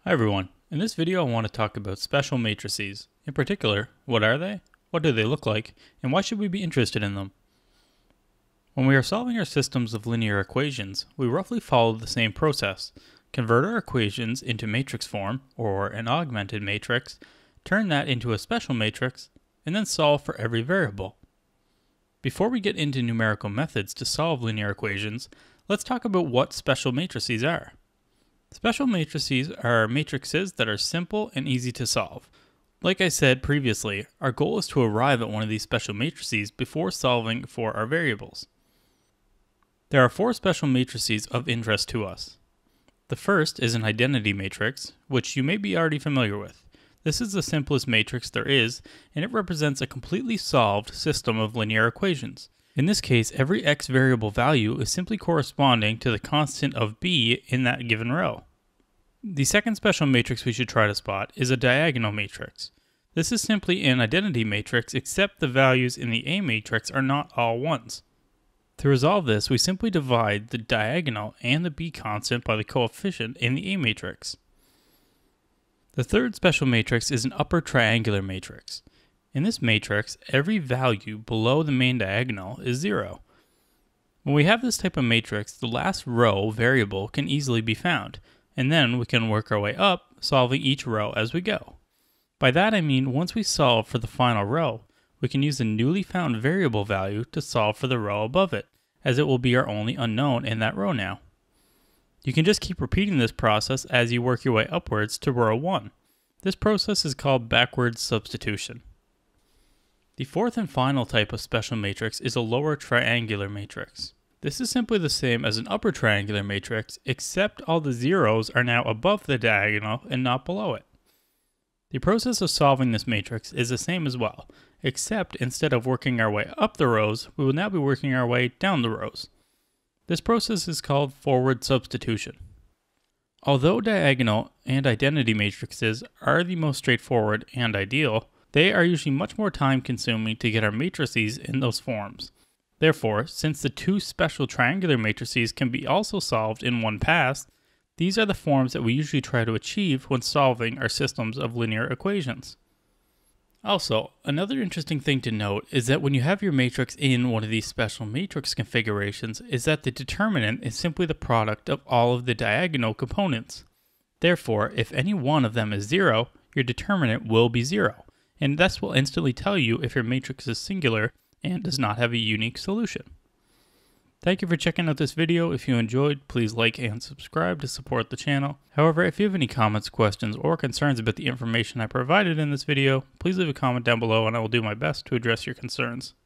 Hi everyone. In this video I want to talk about special matrices. In particular, what are they, what do they look like, and why should we be interested in them? When we are solving our systems of linear equations, we roughly follow the same process. Convert our equations into matrix form, or an augmented matrix, turn that into a special matrix, and then solve for every variable. Before we get into numerical methods to solve linear equations, let's talk about what special matrices are. Special matrices are matrices that are simple and easy to solve. Like I said previously, our goal is to arrive at one of these special matrices before solving for our variables. There are four special matrices of interest to us. The first is an identity matrix, which you may be already familiar with. This is the simplest matrix there is, and it represents a completely solved system of linear equations. In this case, every x variable value is simply corresponding to the constant of b in that given row. The second special matrix we should try to spot is a diagonal matrix. This is simply an identity matrix, except the values in the A matrix are not all ones. To resolve this, we simply divide the diagonal and the b constant by the coefficient in the A matrix. The third special matrix is an upper triangular matrix. In this matrix, every value below the main diagonal is 0. When we have this type of matrix, the last row variable can easily be found, and then we can work our way up, solving each row as we go. By that I mean, once we solve for the final row, we can use the newly found variable value to solve for the row above it, as it will be our only unknown in that row now. You can just keep repeating this process as you work your way upwards to row 1. This process is called backwards substitution. The fourth and final type of special matrix is a lower triangular matrix. This is simply the same as an upper triangular matrix, except all the zeros are now above the diagonal and not below it. The process of solving this matrix is the same as well, except instead of working our way up the rows, we will now be working our way down the rows. This process is called forward substitution. Although diagonal and identity matrices are the most straightforward and ideal, they are usually much more time consuming to get our matrices in those forms. Therefore, since the two special triangular matrices can be also solved in one pass, these are the forms that we usually try to achieve when solving our systems of linear equations. Also, another interesting thing to note is that when you have your matrix in one of these special matrix configurations is that the determinant is simply the product of all of the diagonal components. Therefore, if any one of them is 0, your determinant will be 0. And this will instantly tell you if your matrix is singular and does not have a unique solution. Thank you for checking out this video. If you enjoyed, please like and subscribe to support the channel. However, if you have any comments, questions, or concerns about the information I provided in this video, please leave a comment down below and I will do my best to address your concerns.